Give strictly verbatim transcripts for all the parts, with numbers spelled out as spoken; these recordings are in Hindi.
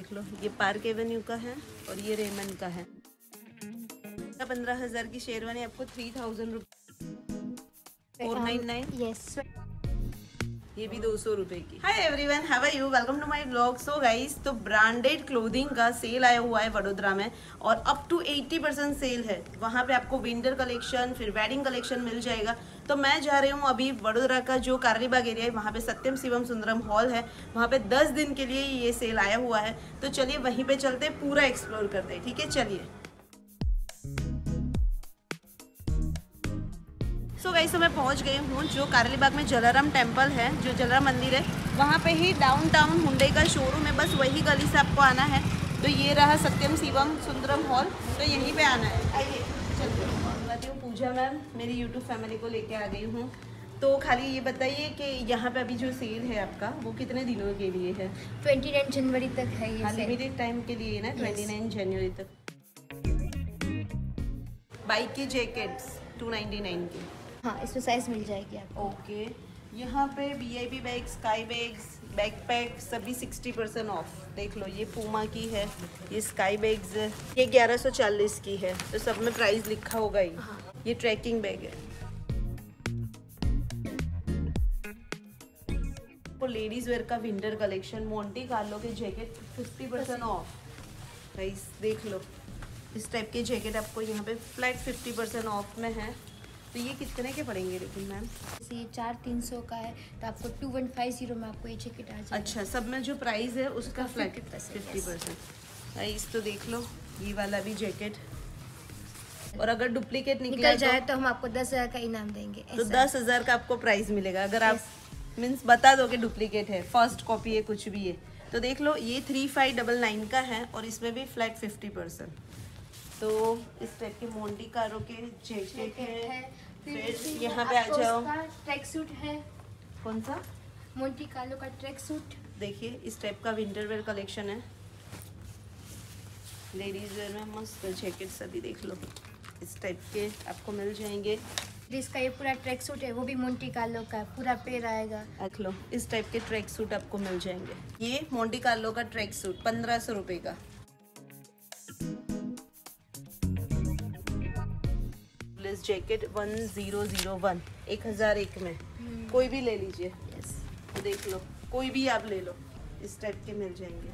देख लो, ये पार्क एवेन्यू का है और ये रेमंड का है। पंद्रह हजार की शेरवानी आपको three thousand rupees four nine nine. Yes, ये भी दो सौ रुपए की। Hi everyone, how are you, welcome to my vlog. So guys, तो ब्रांडेड क्लोथिंग का सेल आया हुआ है वडोदरा में और अप टू अस्सी परसेंट सेल है। वहाँ पे आपको विंटर कलेक्शन फिर वेडिंग कलेक्शन मिल जाएगा। तो मैं जा रही हूँ अभी वडोदरा का जो कारलीबाग एरिया है, वहाँ पे सत्यम शिवम सुंदरम हॉल है, वहाँ पे दस दिन के लिए ये सेल आया हुआ है। तो चलिए वहीं पे चलते, पूरा एक्सप्लोर करते हैं। ठीक है, चलिए। सो गाइस, तो मैं पहुंच गई हूँ जो कारलीबाग में जलाराम टेम्पल है, जो जलाराम मंदिर है, वहाँ पे ही डाउनटाउन हुंडई का शोरूम है। बस वही गली से आपको आना है। तो ये रहा सत्यम शिवम सुंदरम हॉल, तो यहीं पे आना है। आइए चलते हूँ। पूजा मैम मेरी यूट्यूब फैमिली को लेके आ गई हूँ। तो खाली ये बताइए कि यहाँ पे अभी जो सेल है आपका, वो कितने दिनों के लिए है? उनतीस जनवरी तक है ये। लिमिटेड टाइम के लिए ना, उनतीस जनवरी तक। बाइक की जैकेट्स टू नाइन्टी नाइन की। हाँ, इसमें साइज मिल जाएगी आपको। ओके, यहाँ पे VIP bag, sky bags, backpack सभी साठ परसेंट ऑफ। देख लो, ये पूमा की है, ये स्काई बैग्स ये ग्यारह सौ चालीस की है। तो सब में प्राइस लिखा होगा ही। हाँ। ये ट्रैकिंग बैग है। और लेडीज वेयर का विंटर कलेक्शन, मोंटी कार्लो के jacket fifty percent off. Price देख लो, इस टाइप के जैकेट आपको यहाँ पे फ्लैट फिफ्टी परसेंट ऑफ में है। तो ये कितने के पड़ेंगे लेकिन मैम? ये चार तीन सौ का है, तो आपको टू वन फाइव जीरो में आपको ये जैकेट आ जाएगा। अच्छा, सब में जो प्राइस है उसका flat fifty percent. Fifty percent price. तो देख लो, ये वाला भी जैकेट। और अगर डुप्लीकेट निकल जाए तो, तो हम आपको दस हजार का इनाम देंगे। तो दस हजार का आपको प्राइस मिलेगा। अगर आप मीन्स बता दो कि डुप्लीकेट है, फर्स्ट कॉपी है, कुछ भी है। तो देख लो, ये थ्री फाइव डबल नाइन का है और इसमें भी फ्लैट फिफ्टी परसेंट। तो इस टाइप के मोंटी कारो के जैकेट है। फिर यहाँ पे आ जाओ, ट्रैक सूट है। कौन सा? मोंटी कार्लो का ट्रैक सूट। देखिए, इस टाइप का विंटर वेयर कलेक्शन है। लेडीज वेयर में मस्त जैकेट सभी देख लो, इस टाइप के आपको मिल जाएंगे। जिसका ये पूरा ट्रैक सूट है, वो भी मोंटी कार्लो का पूरा पेड़ आएगा। देख लो, इस टाइप के ट्रैक सूट आपको मिल जाएंगे। ये मोंटी कार्लो का ट्रैक सूट पंद्रह सौ रुपए का। Jacket one zero zero one, एक हजार एक में कोई भी ले लीजिए। यस, तो देख लो, कोई भी आप ले लो, इस टाइप के मिल जाएंगे।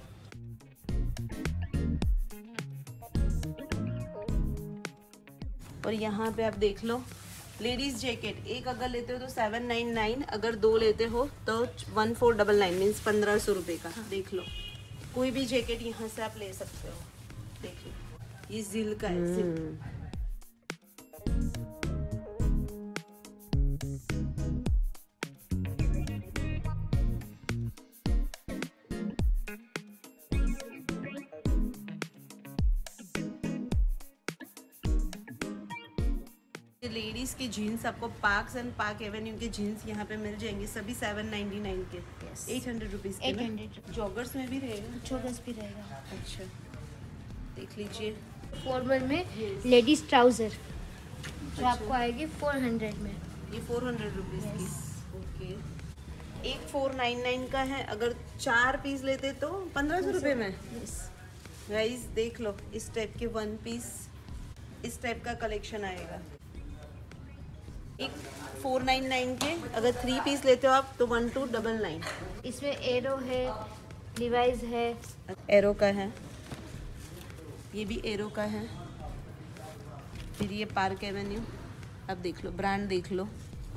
और यहाँ पे आप देख लो, लेडीज जैकेट एक अगर लेते हो तो सेवन नाइन नाइन, अगर दो लेते हो तो one four double nine means पंद्रह सौ रुपये का। हाँ। देख लो, कोई भी जैकेट यहाँ से आप ले सकते हो। देख लो, ये जिल का है, जिल। लेडीज की जीन्स आपको पार्क्स एंड पार्क एवेन्यू के जीन्स यहाँ पे मिल जाएंगे, सभी सेवन नाइन्टी नाइन के। एट हंड्रेड रुपीज के। Eight hundred. जॉगर्स में भी रहेगा? जॉगर्स भी रहेगा। अच्छा, देख लीजिए। फॉर्मल में लेडीज ट्राउजर जो आपको आएगी फोर हंड्रेड में। ये फोर हंड्रेड रुपीज की। ओके, एक फोर नाइन नाइन का है, अगर चार पीस लेते तो पंद्रह सौ रुपये में। गाइस देख लो, इस टाइप के वन पीस, इस टाइप का कलेक्शन आएगा। एक फोर नाइन नाइन के अगर थ्री पीस लेते हो आप तो वन टू डबल नाइन। इसमें एरो है, डिवाइस है। एरो का है, ये भी एरो का है। फिर ये पार्क एवेन्यू, अब देख लो, ब्रांड देख लो।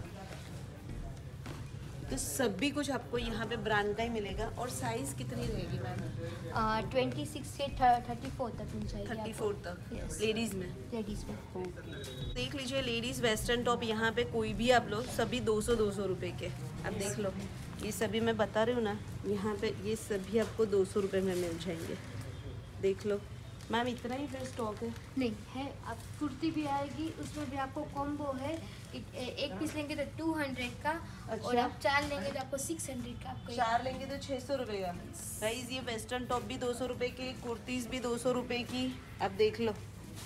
तो सभी कुछ आपको यहाँ पे ब्रांड का ही मिलेगा। और साइज कितनी रहेगी मैम? ट्वेंटी सिक्स से थर्टी फोर तक मिल जाएगी। थर्टी फोर तक। yes. लेडीज में? लेडीज में। ओके, देख लीजिए, लेडीज वेस्टर्न टॉप यहाँ पे कोई भी आप लो, सभी दो सौ दो सौ रुपये के। अब yes. देख लो, ये सभी मैं बता रही हूँ ना, यहाँ पे ये सभी आपको दो सौ रुपये में मिल जाएंगे। देख लो मैम, इतना ही फिर स्टॉक है? नहीं है, अब कुर्ती भी आएगी, उसमें भी आपको कॉम्बो है। एक पीस लेंगे तो टू हंड्रेड का। अच्छा। और आप चार लेंगे तो आपको सिक्स हंड्रेड का। आपको चार लेंगे तो छः सौ रुपये का। गाइस, ये वेस्टर्न टॉप भी दो सौ रुपये की, कुर्तीज़ भी दो सौ रुपये की। अब देख लो,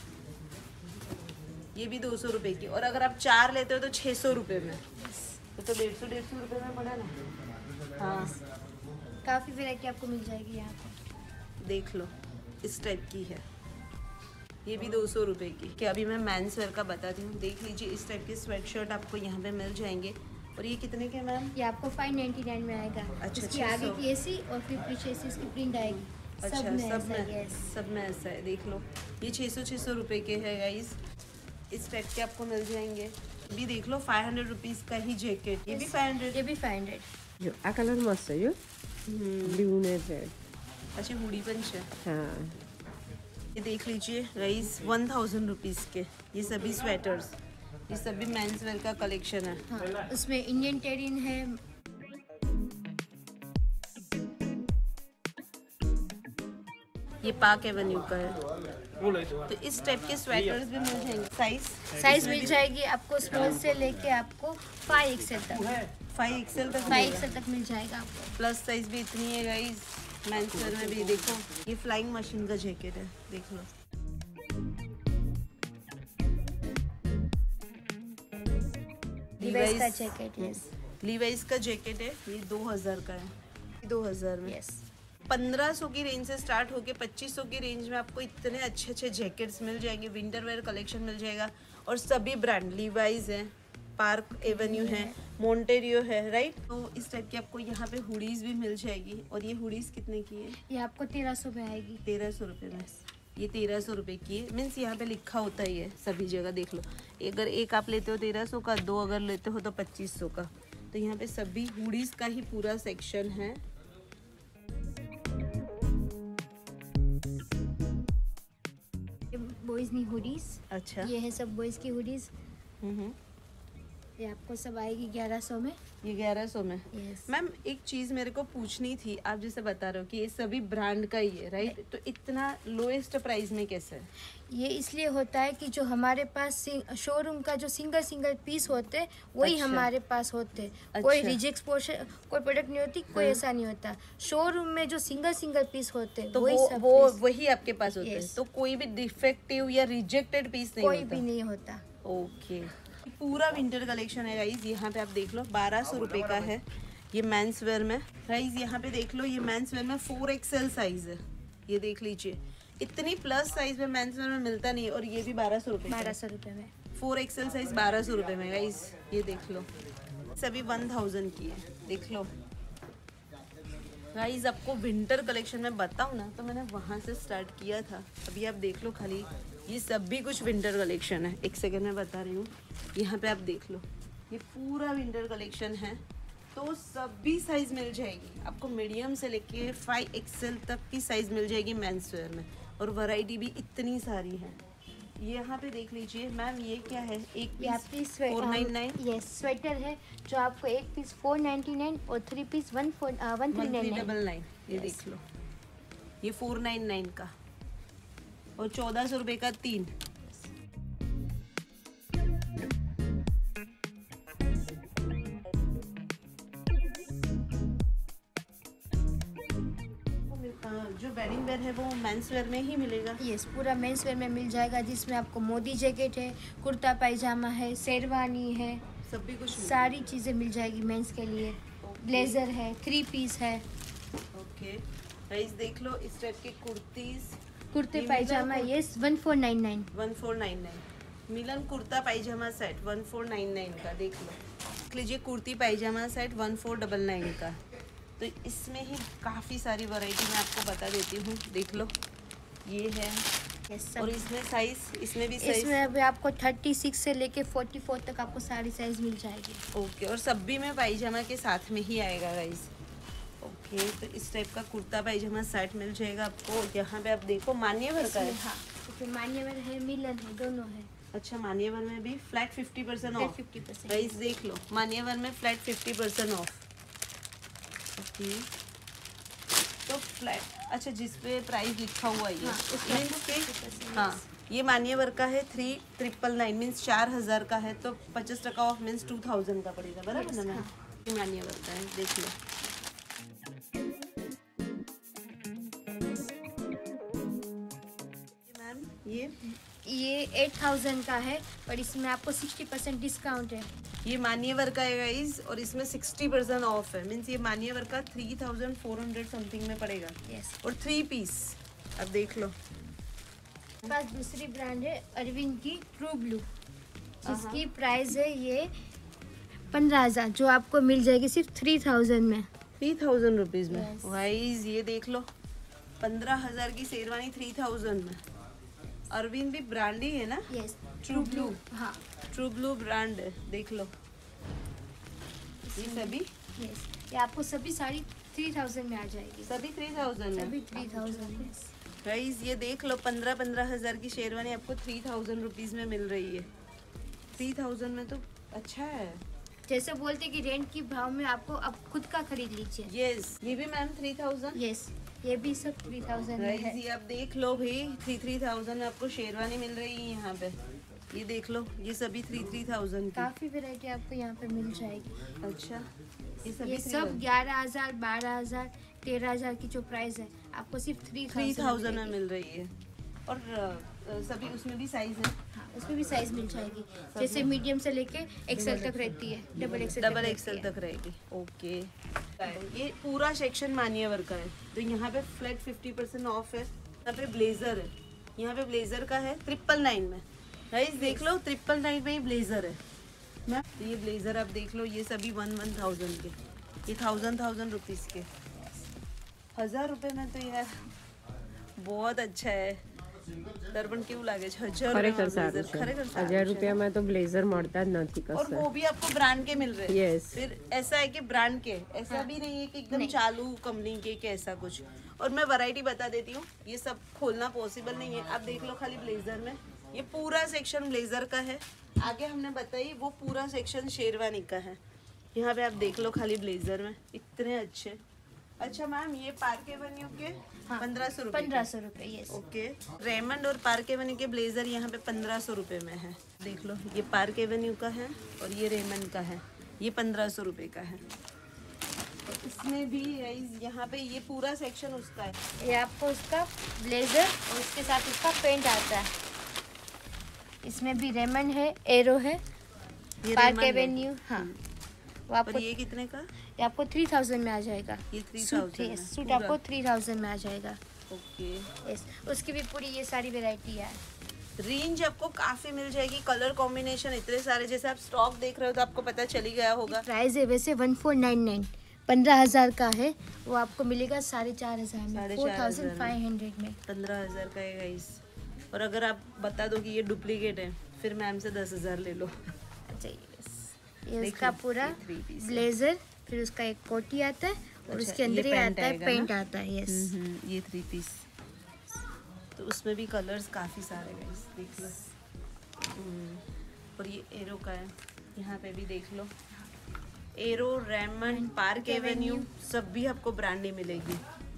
ये भी दो सौ रुपये की। और अगर आप चार लेते हो तो छः सौ रुपये में। तो डेढ़ सौ डेढ़ सौ रुपये में पड़ा ना। हाँ, काफ़ी वैरायटी आपको मिल जाएगी यहाँ पर। देख लो इस टाइप की है, ये भी दो सौ रुपये की। क्या अभी मैं मेंस वेयर का बताती हूँ। देख लीजिए इस टाइप के स्वेट शर्ट आपको यहाँ पे मिल जाएंगे। और ये कितने के मैम? ये आपको फाइव नाइन्टी नाइन में आएगा। अच्छा, इसकी आगे की ऐसी और फिर पीछे ऐसी इसकी प्रिंट आएगी। अच्छा, सब में सब ऐसा में है, सब में ऐसा है। देख लो ये छः सौ छः सौ रुपये के है गाइस, इस टाइप के आपको मिल जाएंगे। भी देख लो फाइव हंड्रेड रुपीज़ का ही जैकेट, ये भी फाइव हंड्रेड। ये भी फाइव हंड्रेड। यो आ कलर मस्त है यो, ब्लू ने रेड। अच्छा हुडी पंच है। हाँ ये देख लीजिए गाइस वन थाउजेंड रुपीज़ के ये सभी स्वेटर्स, ये सभी मेंस वेयर का कलेक्शन है। हाँ, उसमें इंडियन टेरिन है। ये पार्क एवेन्यू का है। तो इस टाइप के स्वेटर्स भी मिल जाएंगे। साइज साइज मिल जाएगी आपको स्मॉल से लेके आपको फाइव एक्सएल तक। फाइव एक्सएल तक फाइव एक्सएल तक मिल जाएगा आपको। प्लस साइज भी इतनी है गाइस मेंस वेयर में भी। देखो ये फ्लाइंग मशीन का जैकेट है, देख लो। लीवाइस का जैकेट, यस। लीवाइस का जैकेट है, ये दो हजार का है, दो हजार में। यस। पंद्रह सौ की रेंज से स्टार्ट होके पच्चीस सौ की रेंज में आपको इतने अच्छे अच्छे जैकेट्स मिल जाएंगे। विंटर वेयर कलेक्शन मिल जाएगा और सभी ब्रांड, लीवाइस है, पार्क एवेन्यू है, मोंटेरियो है, राइट। तो इस टाइप की आपको यहाँ पे हुडीज भी मिल जाएगी। और ये हुडीज कितने की है? ये आपको तेरह सौ में आएगी। तेरह सौ रुपये में। ये तेरह सौ रुपये की है, मीन्स यहाँ पे लिखा होता ही है सभी जगह। देख लो अगर एक आप लेते हो तेरह सौ का, दो अगर लेते हो तो पच्चीस सौ का। तो यहाँ पे सभी हुडीज का ही पूरा सेक्शन है। बॉयज नी हुडीज। अच्छा, ये है सब बॉयज की हुडीज। हम्म, ये आपको सब आएगी ग्यारह सौ में। ये ग्यारह सौ में। यस। मैम एक चीज मेरे को पूछनी थी, आप जैसे बता रहे हो कि ये सभी ब्रांड का ही है, राइट। तो इतना लोएस्ट प्राइस में कैसे है? ये इसलिए होता है कि जो हमारे पास शोरूम का जो सिंगल सिंगल पीस होते हैं वही अच्छा। हमारे पास होते हैं। अच्छा। कोई रिजेक्ट पोर्शन कोई प्रोडक्ट नहीं होती, कोई ऐसा नहीं होता। शोरूम में जो सिंगल सिंगल पीस होते हैं तो वही वो सब वो piece, वही आपके पास होते हैं। Yes. तो कोई भी डिफेक्टिव या रिजेक्टेड पीस नहीं कोई होता? भी नहीं होता। ओके। पूरा विंटर कलेक्शन है गाइज, यहाँ पे आप देख लो बारह सौ रुपये का है ये मेंस वेयर में। गाइज यहाँ पे देख लो ये मेंस वेयर में फोर एक्सएल साइज है, ये देख लीजिए। इतनी प्लस साइज में मेंस वेयर में मिलता नहीं है। और ये भी बारह सौ रुपये बारह सौ रुपये में फोर एक्सएल साइज बारह सौ रुपये में गाइज, ये देख लो। सभी वन थाउजेंड की है, देख लो गाइज। आपको विंटर कलेक्शन में बताऊँ ना तो मैंने वहाँ से स्टार्ट किया था। अभी आप देख लो खाली ये सब भी कुछ विंटर कलेक्शन है। एक सेकंड में बता रही हूँ, यहाँ पे आप देख लो ये पूरा विंटर कलेक्शन है। तो सभी साइज मिल जाएगी आपको, मीडियम से लेके फाइव एक्सएल तक की साइज मिल जाएगी मेंस वेयर में। और वैरायटी भी इतनी सारी है। ये यहाँ पे देख लीजिए मैम, ये क्या है? एक piece four nine nine. Yes, sweater है जो आपको एक पीस फोर नाइन्टी नाइन और three piece one four one three nine double nine. ये देख लो ये फोर नाइन नाइन का और चौदह सौ रुपये का तीन। जो वेडिंग वेयर है वो मेंस वेयर में ही मिलेगा। यस, पूरा मेंस वेयर में मिल जाएगा, जिसमें आपको मोदी जैकेट है, कुर्ता पायजामा है, शेरवानी है, सब भी कुछ सारी चीज़ें मिल जाएगी मेंस के लिए। ब्लेजर है, थ्री पीस है। ओके गाइस देख लो इस टाइप के कुर्तीज, कुर्ते ये पायजामा मिलन yes one four nine nine. One four nine nine मिलन kurta pyjama set one four nine nine का। देख लो देख लीजिए kurti pyjama set one four double nine का। तो इसमें ही काफ़ी सारी वैरायटी मैं आपको बता देती हूँ, देख लो ये है। यस, और इसमें साइज, इसमें भी साइज इसमें अभी आपको थर्टी सिक्स से लेके फोर्टी फोर तक आपको सारी साइज मिल जाएगी। ओके। और सब भी में पायजामा के साथ में ही आएगा गाइस। ओके तो इस टाइप का कुर्ता पायजामा सेट मिल जाएगा आपको। यहाँ पे आप देखो मान्यवर का है। इसमें हाँ, तो मान्यवर है, मिलन है, दोनों है। अच्छा मान्यवर में भी flat fifty percent off. Fifty percent guys देख लो मान्यवर में flat fifty percent off. Okay तो फ्लैट, अच्छा जिस पे प्राइस लिखा हुआ है ये हाँ, उसमें मीन्स के fifty percent, हाँ ये मान्यवर का है थ्री ट्रिपल नाइन मीन्स चार हज़ार का है। तो पचास टका ऑफ मीन्स टू थाउजेंड का पड़ेगा, बराबर ना मैम? ये मान्यवर का है, देख लो। मैम ये ये एट थाउजेंड का है, पर इसमें आपको सिक्सटी परसेंट डिस्काउंट है। ये मान्यवर का है गाइस, और इसमें सिक्सटी परसेंट ऑफ है। मीन्स ये मान्यवर का three thousand four hundred something में पड़ेगा। यस। और थ्री पीस अब देख लो। पास दूसरी ब्रांड है अरविंद की ट्रू ब्लू, जिसकी प्राइस है ये पंद्रह हजार, जो आपको मिल जाएगी सिर्फ थ्री थाउजेंड में। थ्री थाउजेंड रुपीज में Yes. गाइस ये देख लो, पंद्रह हजार की शेरवानी थ्री थाउजेंड में। अरविंद भी ब्रांड ही है ना? Yes, true blue. हाँ, ट्रू ब्लू ब्रांड है, देख लो ये सभी। यस, ये आपको सभी साड़ी थ्री थाउजेंड में आ जाएगी। सभी थ्री थाउजेंड में सभी थ्री थाउजेंड। गाइस ये देख लो, पंद्रह पंद्रह हजार की शेरवानी आपको थ्री थाउजेंड रुपीज में मिल रही है। थ्री थाउजेंड में तो अच्छा है। जैसे बोलते कि रेंट की भाव में आपको अब खुद का खरीद लीजिए। यस, ये भी मैम थ्री थाउजेंड। यस, ये भी सब थ्री थाउजेंड में गाइस है। ये आप देख लो भाई, थ्री थ्री थाउजेंड में आपको शेरवानी मिल रही है यहाँ पे। ये देख लो, ये सभी थ्री थ्री थाउजेंड की। काफी वैरायटी आपको यहाँ पे मिल जाएगी। अच्छा, ये सभी ये सब ग्यारह हजार, बारह हजार, तेरह हजार की जो प्राइस है आपको सिर्फ थ्री थ्री थाउजेंड में मिल रही है। और अ, सभी उसमें भी साइज है। हाँ, उसमें भी साइज मिल जाएगी। जैसे मीडियम से लेके एक्सेल तक रहती है, डबल एक्सेल डबल एक्सेल तक रहेगी। ओके, ये पूरा सेक्शन मान्यवर का है। तो यहाँ पे फ्लैट फिफ्टी परसेंट ऑफ है। यहाँ पे ब्लेजर है, यहाँ पे ब्लेजर का है ट्रिपल नाइन में। गाइस देख लो, ट्रिपल नाइन में ही ब्लेजर है मैम। तो ये ब्लेजर आप देख लो, ये सभी वन वन थाउजेंड के, ये थाउजेंड थाउजेंड रुपीज़ के। हजार रुपए में तो यार बहुत अच्छा है। દર્પણ કેવું લાગે છે? હજાર ખરેખર સારું છે। ખરેખર હજાર રૂપિયામાં તો બ્લેઝર મળતા જ નથી और કશે। वो भी आपको ब्रांड के मिल रहे हैं। Yes. फिर ऐसा है कि ब्रांड के, ऐसा भी नहीं है कि एकदम चालू कंपनी के कि ऐसा कुछ। और मैं वैरायटी बता देती हूँ, ये सब खोलना पॉसिबल नहीं है। आप देख लो खाली ब्लेजर में, ये पूरा सेक्शन ब्लेजर का है। आगे हमने बताई वो पूरा सेक्शन शेरवानी का है। यहाँ पे आप देख लो खाली ब्लेजर में इतने अच्छे। अच्छा मैम, ये पार्क एवेन्यू के पंद्रह सौ रुपये पंद्रह सौ रुपये। Yes, okay. रेमंड और पार्क एवेन्यू के ब्लेजर यहाँ पे पंद्रह सौ रुपये में है। देख लो, ये पार्क एवेन्यू का है और ये रेमंड का है, ये पंद्रह सौ रुपये का है। तो इसमें भी गाइस यहाँ पे ये पूरा सेक्शन उसका है। ये आपको उसका ब्लेजर और उसके साथ उसका पेंट आता है। इसमें भी रेमंड है, एरो है, ये पार्क रेमंड है। एवेन्यू। हाँ, वो और आपको ये कितने का? ये आपको थ्री थाउजेंड में आ जाएगा। ये थ्री सूट, थाउजेंड yes, में सूट पूरा। आपको थ्री थाउजेंड में आ जाएगा। ओके। यस, उसकी भी पूरी ये सारी वेराइटी है। रेंज आपको काफी मिल जाएगी, कलर कॉम्बिनेशन इतने सारे। जैसे आप स्टॉक देख रहे हो तो आपको पता चल ही गया होगा। प्राइस है वैसे वन फोर नाइन नाइन, पंद्रह हजार का है, वो आपको मिलेगा साढ़े चार हजार में, साढ़े फोर चार थाउजेंड हजार फाइव हंड्रेड में। पंद्रह हजार का है गाइस। और अगर आप बता दो कि ये डुप्लीकेट है, फिर मैम से दस हजार ले लो। अच्छा, ये देखो, उसका पूरा ये three piece है। ब्लेजर, फिर उसका एक कोटी आता है और अच्छा, उसके अंदर ये ही पैंट आता है आएगा पेंट ना? आता है। यस, हम्म, ये थ्री पीस। तो उसमें भी कलर्स काफ़ी सारे गाइस, देख लो। हम्म, और ये एरो का है, यहाँ पे भी देख लो। एरो, रेमंड, पार्क एवेन्यू, सब भी आपको ब्रांड ही मिलेगी।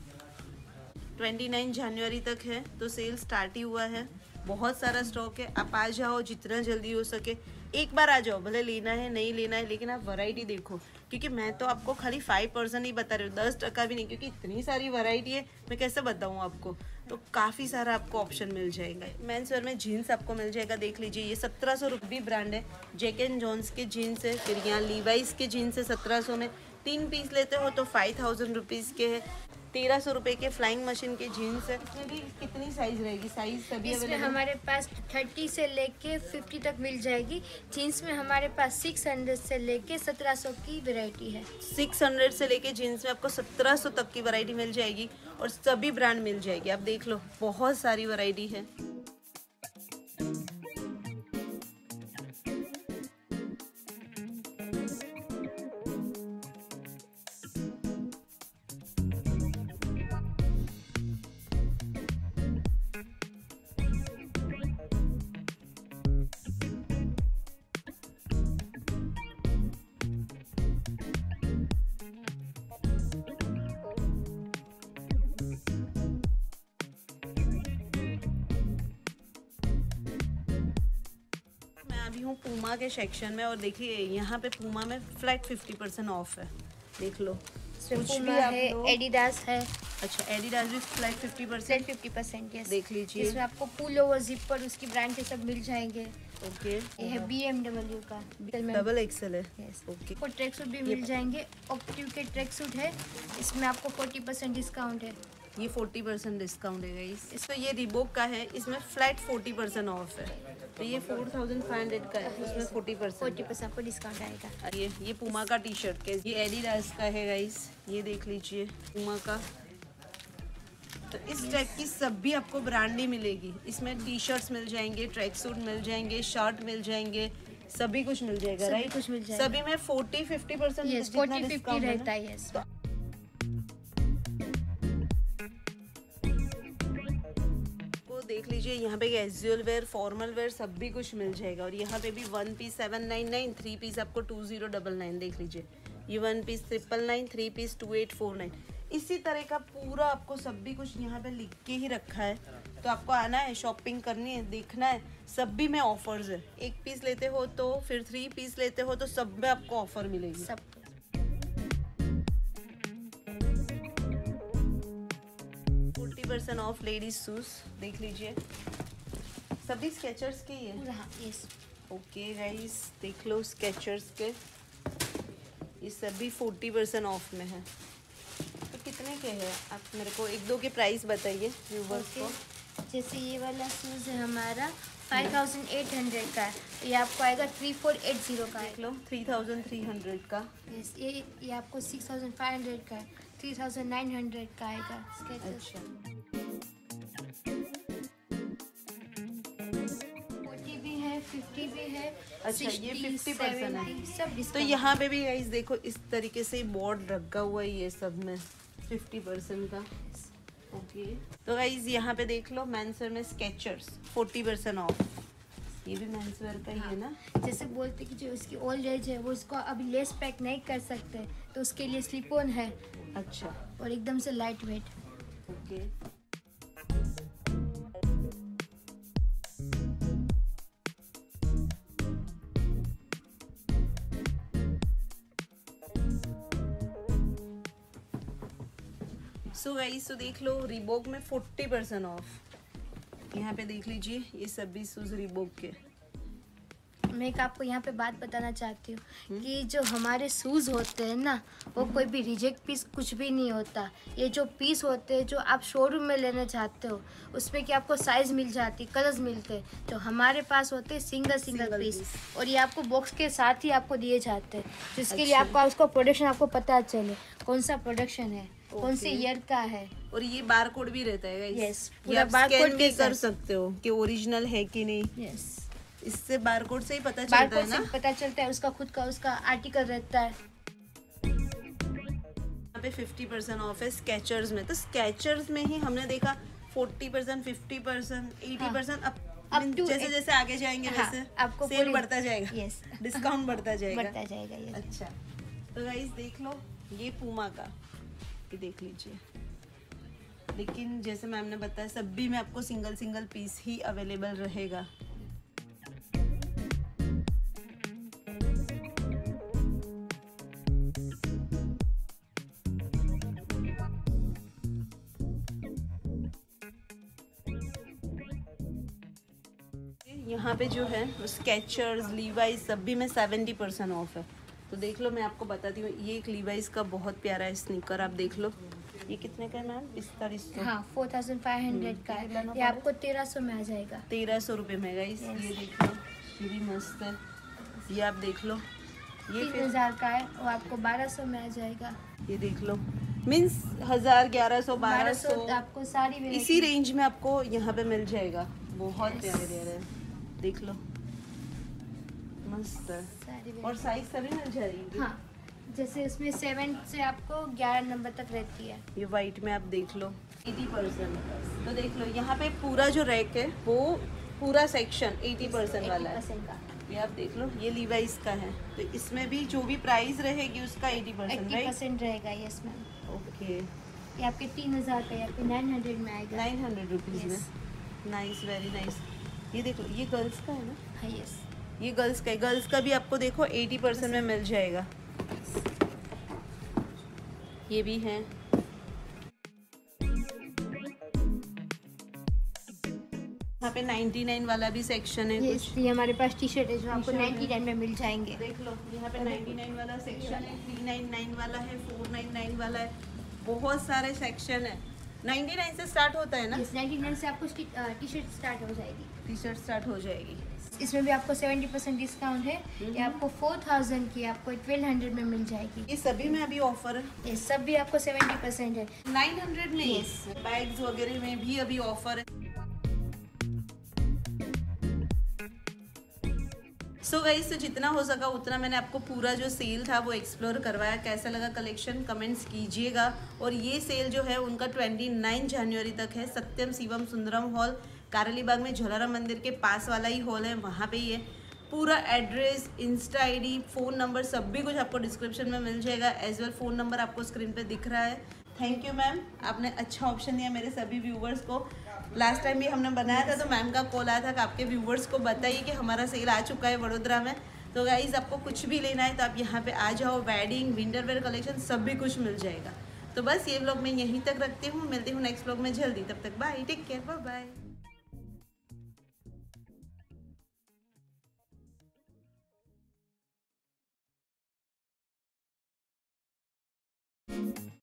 उनतीस जनवरी तक है, तो सेल स्टार्ट ही हुआ है। बहुत सारा स्टॉक है, आप आ जाओ जितना जल्दी हो सके। एक बार आ जाओ, भले लेना है नहीं लेना है, लेकिन आप वैरायटी देखो। क्योंकि मैं तो आपको खाली फाइव परसेंट ही बता रही हूँ, दस टका भी नहीं, क्योंकि इतनी सारी वैरायटी है, मैं कैसे बताऊँ आपको। तो काफ़ी सारा आपको ऑप्शन मिल जाएगा। मेंस वेयर में जीन्स आपको मिल जाएगा, देख लीजिए। ये सत्रह सौ रुपये ब्रांड है, जैक एंड जॉन्स के जीन्स है। फिर यहाँ लीवाइस के जीन्स है सत्रह सौ में। तीन पीस लेते हो तो फाइव थाउजेंड रुपीज़ के है। तेरह सौ रुपये के फ्लाइंग मशीन के जीन्स है। इसमें भी कितनी साइज रहेगी? साइज सभी इसमें अवेलेबल। हमारे पास थर्टी से लेके फिफ्टी तक मिल जाएगी। जीन्स में हमारे पास सिक्स हंड्रेड से लेके सत्रह सौ की वैरायटी है। सिक्स हंड्रेड से लेके जीन्स में आपको सत्रह सौ तक की वैरायटी मिल जाएगी और सभी ब्रांड मिल जाएगी। आप देख लो, बहुत सारी वैरायटी है। अभी हूँ पूमा के सेक्शन में और देखिए यहाँ पे पूमा में फ्लैट फिफ्टी परसेंट ऑफ है। देख लो, कुछ Puma भी आप है, लो। एडिडास है, अच्छा, एडिडास भी flat fifty set percent. Fifty percent yes. देख लीजिए। इसमें आपको पुलोवर, जिपर, उसकी ब्रांड के सब मिल जाएंगे। ओके, ये है बी एम डब्ल्यू का डबल एक्सेल है। यस। ओके, आपको ट्रैक सूट भी मिल जाएंगे। ऑक्टिव के ट्रैक सूट है, इसमें आपको फोर्टी परसेंट डिस्काउंट है। ये फोर्टी परसेंट डिस्काउंट है गाइस। इसमें ये रिबोक का है, इसमें फ्लैट फोर्टी परसेंट ऑफ है। तो ये फोर थाउजेंड फाइव हंड्रेड का है, उसमें फोर्टी परसेंट फोर्टी परसेंट आपको डिस्काउंट आएगा। ये ये पुमा का टी शर्ट के, ये एडिडास का है गाइस। ये देख लीजिए पुमा का। तो इस टाइप की सब भी आपको ब्रांडी मिलेगी। इसमें टी शर्ट्स मिल जाएंगे, ट्रैक सूट मिल जाएंगे, शर्ट मिल जाएंगे, सभी कुछ मिल जाएगा। सभी राइट, कुछ मिल जाएगा। सभी में forty fifty percent yes, forty fifty रहता है यस। को देख लीजिए, यहाँ पे कैजुअल वेयर, फॉर्मल वेयर सब भी कुछ मिल जाएगा। और यहाँ पे भी one piece seven nine nine, three piece आपको टू जीरो डबल नाइन। देख लीजिए, ये one piece triple nine, three piece two eight four nine. इसी तरह का पूरा आपको सब भी कुछ यहाँ पे लिख के ही रखा है। तो आपको आना है, शॉपिंग करनी है, देखना है। सब भी में ऑफर्स है। एक पीस लेते हो तो फिर थ्री पीस लेते हो तो सब में आपको ऑफर मिलेगी। सब forty percent off ladies shoes. देख लीजिए, सभी स्केचर्स के ही है। हाँ यस। ओके गाइस, देख लो स्केचर्स के, ये सभी फोर्टी परसेंट ऑफ में है। तो कितने के हैं आप मेरे को एक दो के प्राइस बताइए व्यूवर्स को। जैसे ये वाला शूज है हमारा फाइव थाउजेंड एट हंड्रेड का है, ये आपको आएगा थ्री फोर एट जीरो का देख है। लो, थ्री थाउजेंड थ्री हंड्रेड का। यस, ये ये आपको सिक्स थाउजेंड फाइव हंड्रेड का है, थ्री थाउजेंड नाइन हंड्रेड का आएगा। Skechers। अच्छा, फोर्टी भी है, फिफ्टी भी है। अच्छा, ये फिफ्टी परसेंट है। सब तो डिस्काउंट। यहाँ पे भी गाइस देखो, इस तरीके से बोर्ड रखा हुआ है ये सब में फिफ्टी परसेंट का। ओके, तो गाइस यहाँ पे देख लो, मेंसवेयर में स्केचर्स फोर्टी परसेंट ऑफ। ये भी मेंसवेयर का ही है ना। जैसे बोलते कि जो इसकी ओल्ड एज है वो इसको अभी लेस पैक नहीं कर सकते, तो उसके लिए स्लिप ऑन है अच्छा, और एकदम से light weight. Okay. So guys, तो देख लो, रिबोक में फोर्टी परसेंट ऑफ। यहाँ पे देख लीजिए, ये सभी शूज रिबोक के। मैं एक आपको यहाँ पे बात बताना चाहती हूँ कि जो हमारे शूज़ होते हैं ना, वो कोई भी रिजेक्ट पीस कुछ भी नहीं होता। ये जो पीस होते हैं जो आप शोरूम में लेना चाहते हो, उसमें कि आपको साइज़ मिल जाती, कलर्स मिलते हैं। तो हमारे पास होते हैं single single Single piece, piece। और ये आपको बॉक्स के साथ ही आपको दिए जाते हैं, जिसके लिए अच्छा। आपका उसका प्रोडक्शन आपको पता चले कौन सा प्रोडक्शन है, कौन से Okay। ईयर का है। और ये बार कोड भी रहता है गाइस। Yes, ये पूरा आप barcode स्कैन भी के कर साथ। सकते हो कि ओरिजिनल है कि नहीं। यस, इससे बारकोड से ही पता चलता है बारकोड ना। से पता चलता है, उसका खुद का उसका आर्टिकल रहता है। यहाँ पे फिफ्टी परसेंट ऑफ है स्केचर्स में। तो स्केचर्स में ही हमने देखा forty percent, fifty percent, eighty percent. अब Up means to जैसे एक- जैसे आगे जाएंगे हाँ, वैसे आपको सेल पूरी- बढ़ता जाएगा। Yes। डिस्काउंट बढ़ता जाएगा। बढ़ता जाएगा ये। अच्छा, तो गाइस देख लो, ये पूमा का, ये देख लीजिए। लेकिन जैसे मैम ने बताया, सब भी में आपको सिंगल सिंगल पीस ही अवेलेबल रहेगा। यहाँ पे जो है स्केचर्स, लीवाइस सब भी में सेवेंटी परसेंट ऑफ है। तो देख लो, मैं आपको बताती हूँ, ये एक लीवाइस का बहुत प्यारा है स्नीकर। आप देख लो, ये कितने का है मैम? पिस्तालीस सौ। हाँ, फोर थाउजेंड फाइव हंड्रेड का है, ये आपको तेरह सौ में आ जाएगा। तेरह सौ रुपये में गाइस। ये देख लो, ये भी मस्त है। ये आप देख लो, ये तीन फिर हजार का है, वो आपको बारह सौ में आ जाएगा। ये देख लो, मीन्स हजार, ग्यारह सौ, बारह बारह सौ, सौ आपको सारी variety- इसी रेंज में आपको यहाँ पे मिल जाएगा। बहुत प्यारे प्यारे हैं, देख लो, मस्त है। सारी और variety। साइज सभी मिल जाएगी। हाँ, जैसे उसमें सेवन से आपको ग्यारह नंबर तक रहती है। ये वाइट में आप देख लो, अस्सी परसेंट। तो देख लो, यहाँ पे पूरा जो रैक है वो पूरा सेक्शन अस्सी परसेंट वाला है। अस्सी परसेंट का ये आप देख लो, ये लीवाइस का है। तो इसमें भी जो भी प्राइस रहेगी उसका अस्सी परसेंट, अस्सी राइट? परसेंट रहेगा। यस मैम, ओके, ये आपके तीन हजार का, ये आपके नाइन हंड्रेड में आएगा। Nine hundred rupees Yes। में। Nice, very nice. ये देखो, ये गर्ल्स का है ना? हाँ यस, ये गर्ल्स का है। गर्ल्स का भी आपको देखो अस्सी परसेंट में मिल जाएगा। ये भी है। यहाँ पे निन्यानवे वाला भी सेक्शन है ये कुछ। इसलिए हमारे पास टी शर्ट है जो आपको T-shirt है। निन्यानवे में मिल जाएंगे। देख लो यहाँ पे निन्यानवे वाला सेक्शन है, तीन सौ निन्यानवे वाला है, चार सौ निन्यानवे वाला है, बहुत सारे सेक्शन है। निन्यानवे से स्टार्ट होता है ना? इस निन्यानवे से आपको टी शर्ट स्टार्ट हो जाएगी। टी शर्ट स्टार्ट हो जाएगी। इसमें भी आपको सत्तर परसेंट डिस्काउंट है। ये आपको चार हज़ार की आपको बारह सौ में मिल जाएगी। ये सभी में अभी ऑफर है। ये सब भी आपको सत्तर परसेंट है। नौ सौ में Yes. बैग्स वगैरह में भी अभी ऑफर है। सो गाइस, तो जितना हो सका उतना मैंने आपको पूरा जो सेल था वो एक्सप्लोर करवाया। कैसा लगा कलेक्शन कमेंट्स कीजिएगा। और ये सेल जो है उनका उनतीस जनवरी तक है। सत्यम शिवम सुंदरम हॉल कारेली बाग में झोलाराम मंदिर के पास वाला ही हॉल है, वहाँ पे ये पूरा address, insta ID, phone number सब भी कुछ आपको डिस्क्रिप्शन में मिल जाएगा। एज वेल फ़ोन नंबर आपको स्क्रीन पे दिख रहा है। थैंक यू मैम, आपने अच्छा ऑप्शन दिया मेरे सभी व्यूवर्स को। लास्ट टाइम भी हमने बनाया था तो मैम का कॉल आया था कि आपके व्यूवर्स को बताइए कि हमारा सेल आ चुका है वडोदरा में। तो गाइज आपको कुछ भी लेना है तो आप यहाँ पे आ जाओ। वेडिंग, विंटर वेयर कलेक्शन सब भी कुछ मिल जाएगा। तो बस ये व्लॉग मैं यहीं तक रखती हूँ, मिलती हूँ नेक्स्ट व्लॉग में जल्दी। तब तक bye, take care, bye bye.